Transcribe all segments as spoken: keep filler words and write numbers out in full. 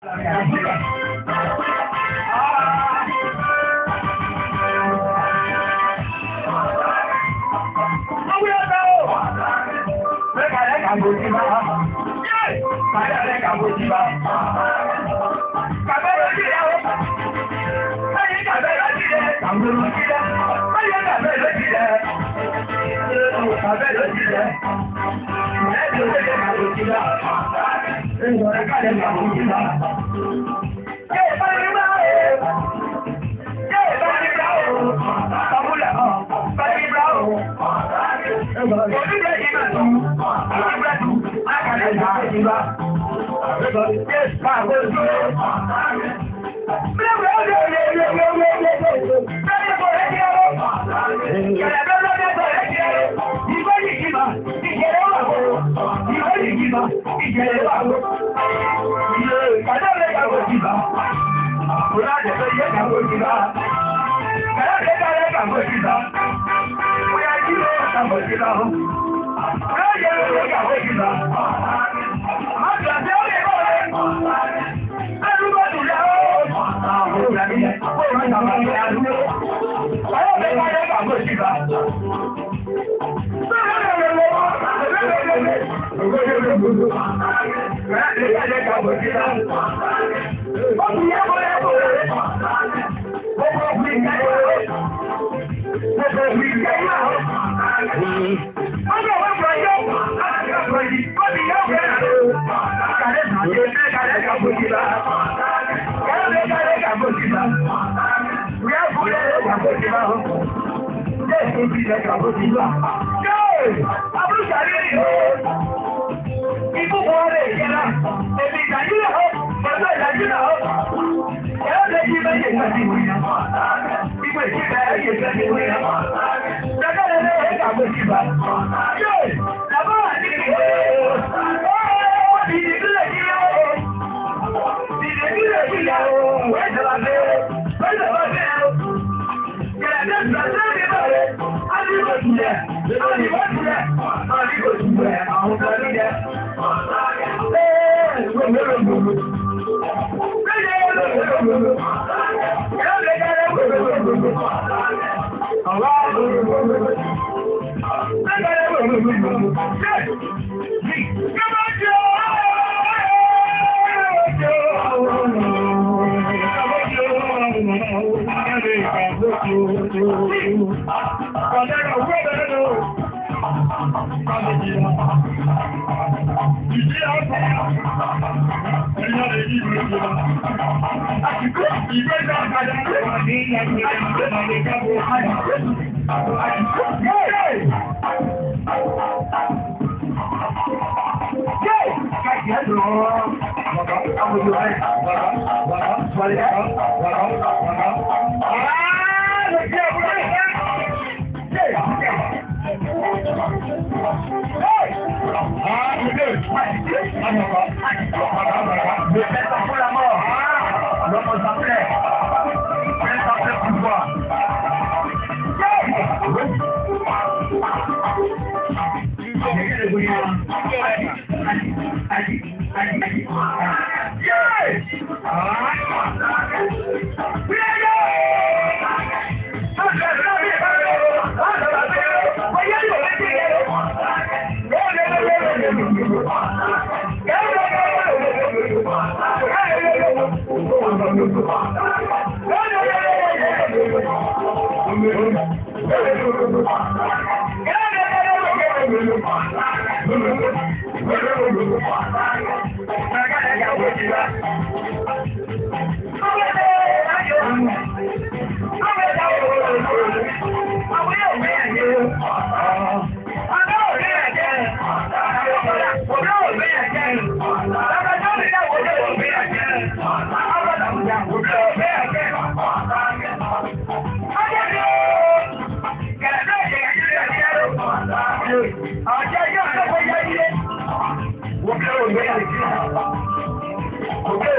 Okay.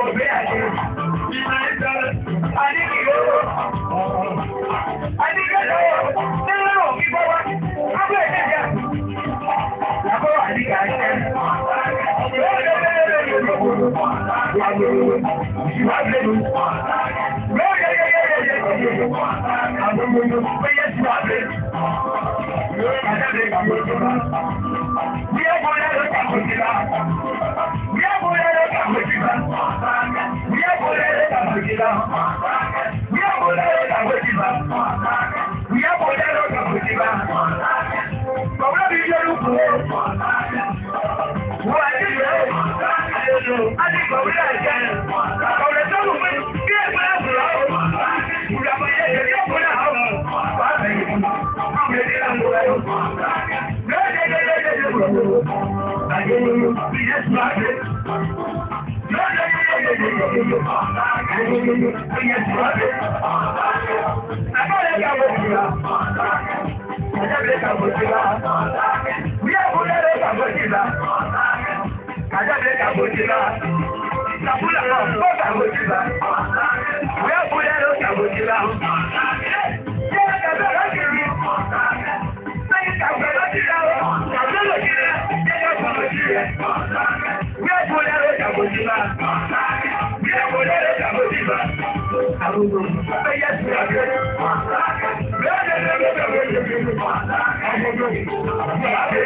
You are the one. Yeah, yeah, yeah, yeah, yeah, yeah, yeah. I don't know you, but yes, you are the one. I don't think I'm going to run. We are going to look at what you are. We are going to look at what you are. We are going to look at what you are. We are going to look at what you are. We are going to look at what you are. But what do you look for? What are you doing? I think what we are saying. But the trouble with get what I'm allowed. You have a head, you have a house. I'm ready to go. No, no, no, no, no, no. I don't know. We just not it. No, no, no, no, no, no, no. I don't know. We just not it. I'm going to go with you. I'm going to go with you. We are going to go with you. Ajabele kabojila, sabula ko kabojila, oya bule lo kabojila. Ye kabela kiri, sayi kabela kiri, kabela kiri, ye kabojila. Oya bule lo kabojila, oya bule lo kabojila. Arugo, oya sirabe, oya bule lo kabojila. Arugo, sirabe.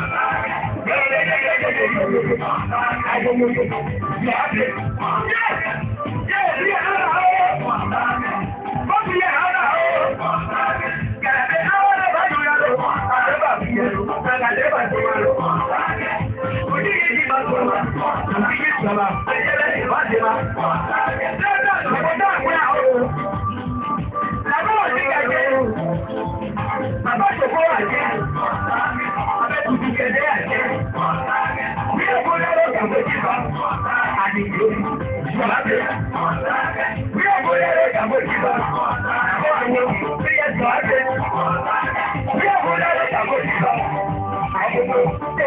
I don't know. Yeah, yeah, yeah, yeah. But we are out. Got it out of you. I never feel. I never feel. We did it, but we did it. I never did it. I'm not sure what I did. I'm not to get there. We are going to look at what you are. I need you. You are there. We are going to look at what you are. I want you. We are there. We are going to look at what you are. I don't know.